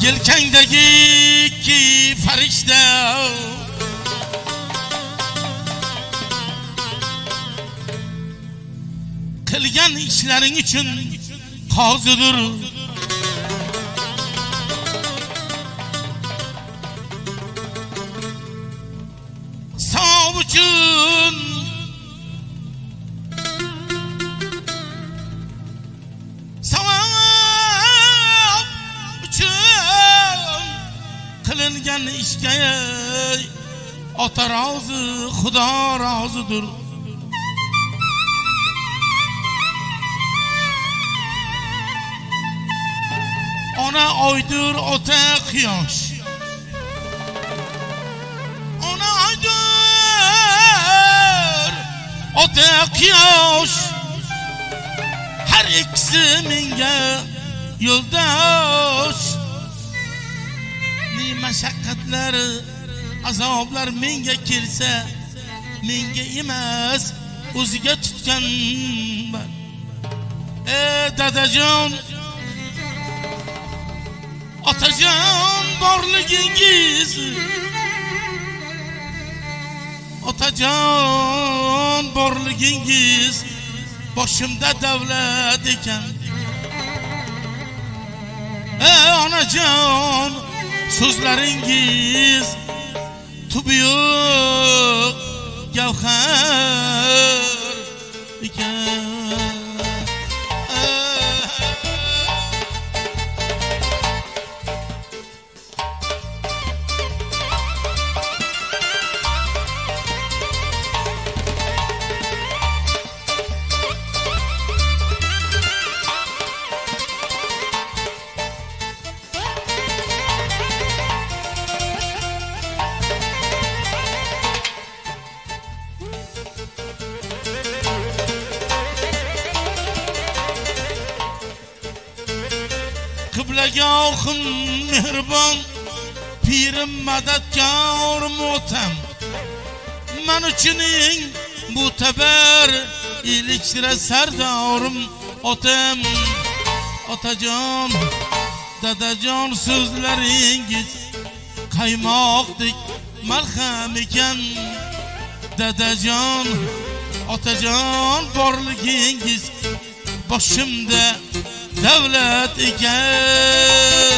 yelkangdagi ikki farishta qilgan ishlaring uchun qozidir. Savob uchun qilingan ishga ota rozi, Xudo rozidir. Ona oydur, ota quyosh. Ona oydur, ota quyosh. Har ikkisi menga yo'ldosh. Ni mashaqqatlar, azoblar menga kelsa, menga emas, o'ziga tutganman. Dadajon, otajon borligingiz, otajon borligingiz boshimda davlat ekan. Onajon so'zlaringiz tubiyuq gavhar ekan. Qiblagohim mehribon, pirim madadkor motam. Men uchun eng mo'tabar ilikra sardorim otam. Otajon, dadajon so'zlaringiz qaymoqdek malham ekan. Dadajon, otajon borligingiz boshimda davlat ekan.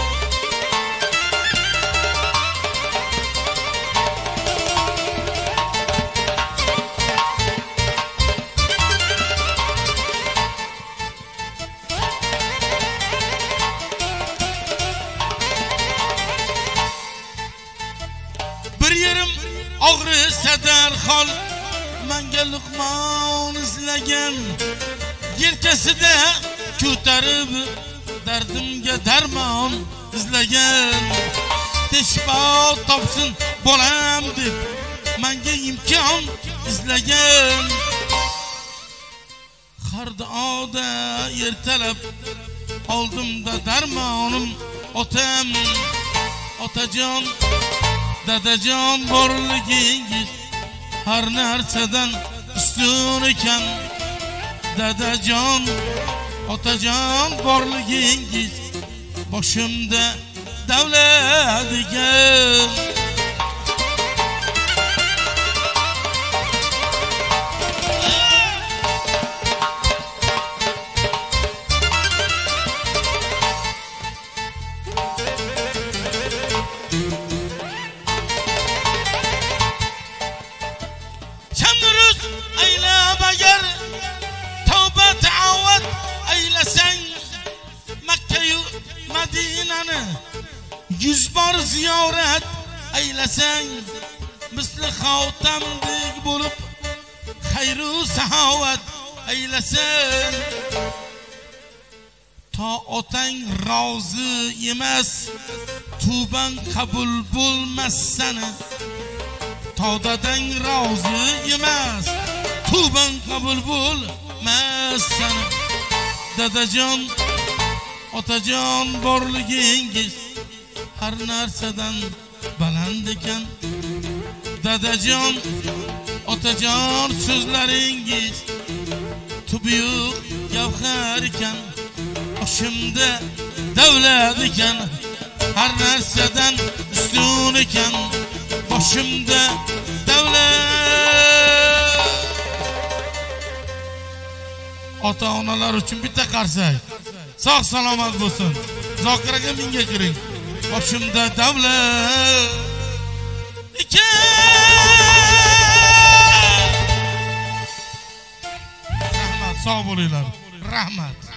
Bir yerim og'risa darhol menga luqmon izlagan. Yelkasida ko'tarib dardimga darmon izlagan. Teshbo topsin bolam deb menga imkon izlagan. Har duoda ertalab oldimda darmonim otam. Otajon, dadajon borligingiz har narsadan ustun ekan. Dadajon, otajon borligingiz boshimda davlat ekan. Shamruz aylab agar tavba taovat aylasang, Makka-yu Madinani 100 bor ziyorat aylasang, misli xotamdek bo'lib xayru saxovat aylasang, to otang rozi emas, tuvban qabul bo'lmas sana. To dadang rozi emas, tuvban qabul bo'lmas sana. Dadajon, otajon borligingiz har narsadan baland ekan. Dadajon, otajon so'zlaringiz tubiyuq gavhar ekan. Boshimda davlat ekan. her narsadan ustun ekan boshimda davlat. Ota-onalar uchun bitta qarsak. Sog' salomat bo'lsin. Zokir aka menga kiring. Boshimda davlat ekan. Rahmat, sog' bo'linglar. Rahmat.